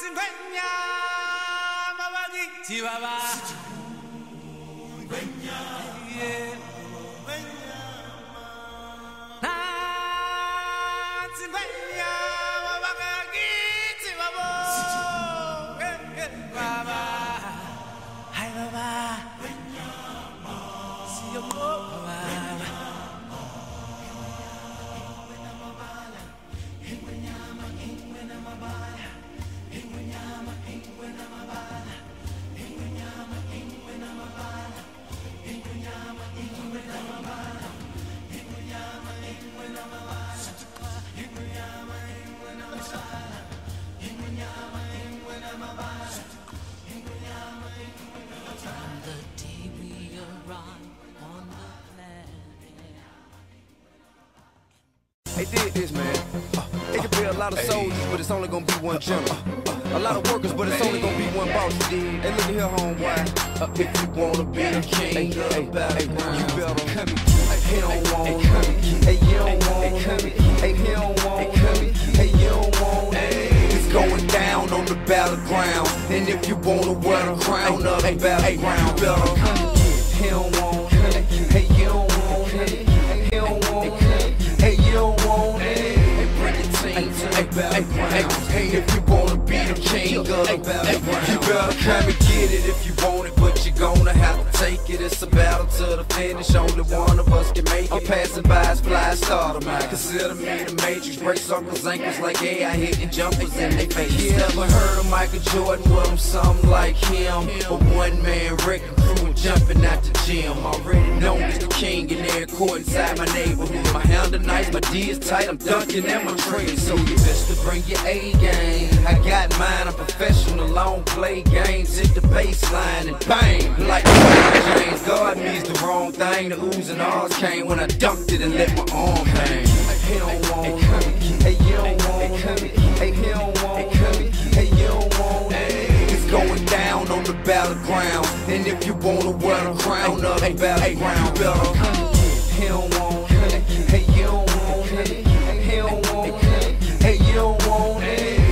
They did this, man. It could be a lot of soldiers, but it's only gonna be one general. A lot of workers, but it's only gonna be one boss. Hey, look at here, homeboy. If you wanna be the king of the battleground, you better come and he don't want hey, you don't want hey, he don't want hey, you don't want it's going down on the battleground. And if you wanna wear the crown of the battleground, you better come he don't want hey, you don't want he don't want hey, you don't want hey, if you wanna be the king of the battleground, you better come and get it if you want it, but you're gonna have to take it. It's a battle to the finish, only one of us can make it. I'm passing by as fly starter, man. Consider me the matrix, break circles, ankles like AI hitting jumpers in they face. You never heard of Michael Jordan? Well, I'm something like him, a one-man wrecking crew and jumping out the gym. Already known as the king in every court inside my neighborhood. My hand is nice, my D is tight, I'm dunking at my trade. So you best to bring your A game. I got mine, I'm professional, I don't play games. Hit the baseline and bang, like James. God means the wrong thing. The oohs and ahs came when I dunked it and let my arm hang. He don't want hey, you don't want hey, he don't want hey, you don't want it's going down on the battleground. And if you wanna wear the crown of the battleground, you better he don't want hey, you don't want he don't want hey, you don't want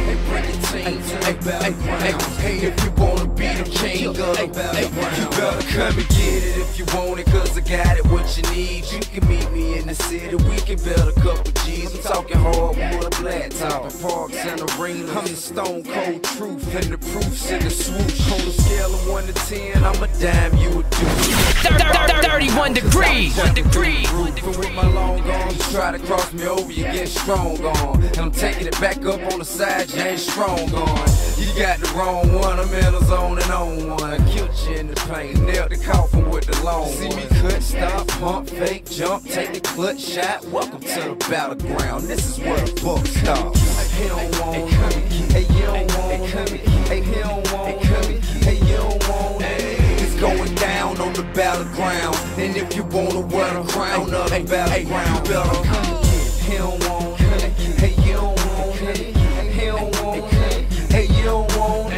hey, if you wanna be the king of the battleground, you better come and get it if you want it, cause I got it what you need. You can meet me in the city, we can build a couple G's. I'm talking hardwood, a black top, parks and arenas. I'm the stone cold truth, and the proof's in the swoosh. On a scale of 1 to 10, I'm a dime, you a deuce. 31 degrees. With my long arms, try to cross me over, you get strong on. And I'm taking it back up on the side, you ain't strong on. You got the wrong one, I'm in a zone and on one. I killed you in the pain, nailed the coffin with the long See me cut, stop, pump, fake, jump, take the clutch shot. Welcome to the battleground, this is where the buck stops. He don't want hey, you don't want hey, he don't want hey, you don't want it's going down on the battleground. And if you wanna wear the crown of the battleground, you better he don't want hey, you don't want he don't want hey, you don't want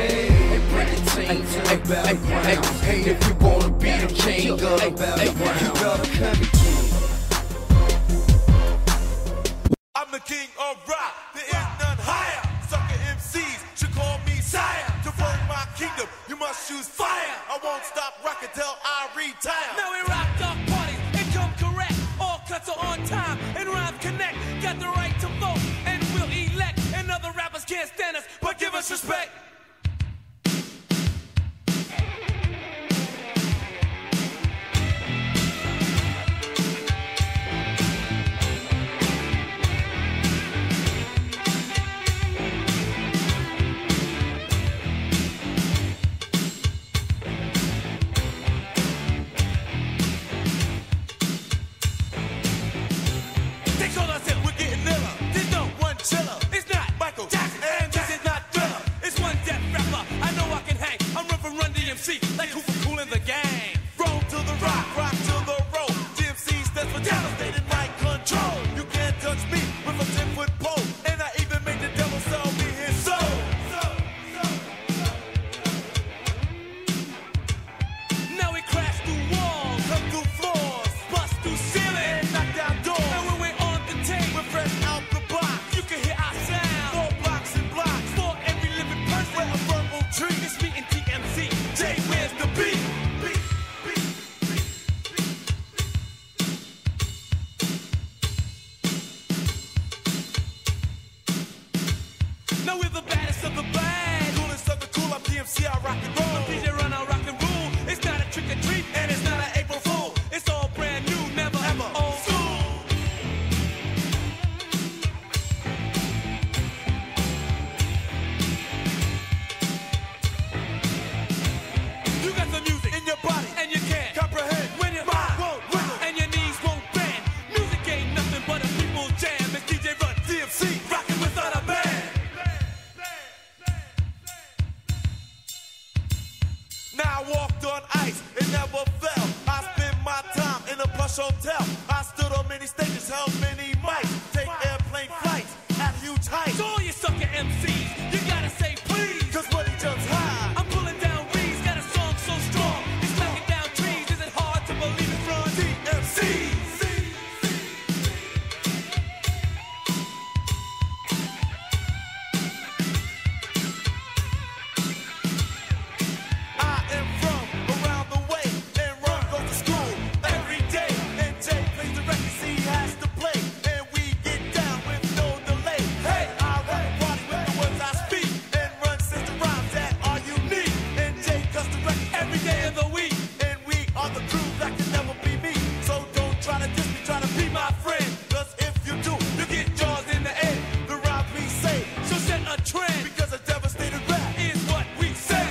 hey, if you wanna be the king of the battleground, you better come and get it. I'm the king of rock, there is none higher. Sucker MCs should call me sire. To run my kingdom, you must choose fire. I won't stop rocking till I retire. Now we rock our parties and come correct. All cuts are on time and rhymes connect. Got the right to vote and we'll elect. And other rappers can't stand us, but give us respect. It's not Michael Jackson, and this is not Thriller. It's one best of the bad. Coolest of the cool, I'm DMC, I rock and roll. I'm DJ Run, I rock and rule. It's not a trick or treat, and it's not an April Fool. It's all brand new, never ever old school. You got the music In your body, and you can't comprehend. when your Mind won't wiggle. and your knees won't bend. Music ain't nothing but a people's jam. It's DJ Run, DMC, rocking without a band. Now I walked on ice, it never fell. I spent my time in a plush hotel. I stood on many stages, held many mics. Take airplane flights at huge heights. So all you sucker MCs, you gotta say please. Cause money jumps high. I'm pulling down reeds, got a song so strong. It's knocking down trees, is it hard to believe it's wrong? DMC. I am from around the way, and Run goes to school every day. And Jay plays the records he has to play, and we get down with no delay. Hey, I run the party with the words I speak, and Run says the rhymes that are unique. And Jay cuts the records Every day of the week, and we are the crew that can never be me. So don't try to diss me, try to be my friend. Cause if you do, you get jaws in the air. The rhymes we say, so set a trend, because a devastated rap. is what we say.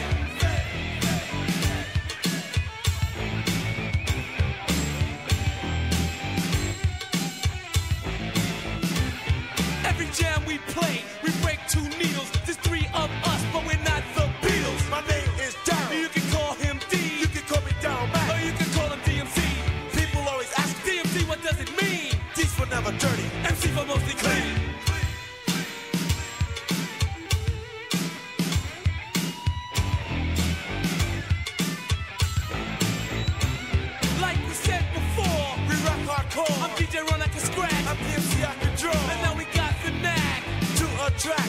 Every jam we play, we break two needles. There's three of us, but we're not the Beatles. My name is Daryl. You can call him D, You can call me Daryl or Mack. you can call him DMC. People always ask me, DMC, what does it mean? D's for never dirty. MC for mostly clean. Like we said before, We rock hardcore. I'm DJ Run, I can scratch. I'm DMC, I can draw. And now we got the knack. To attract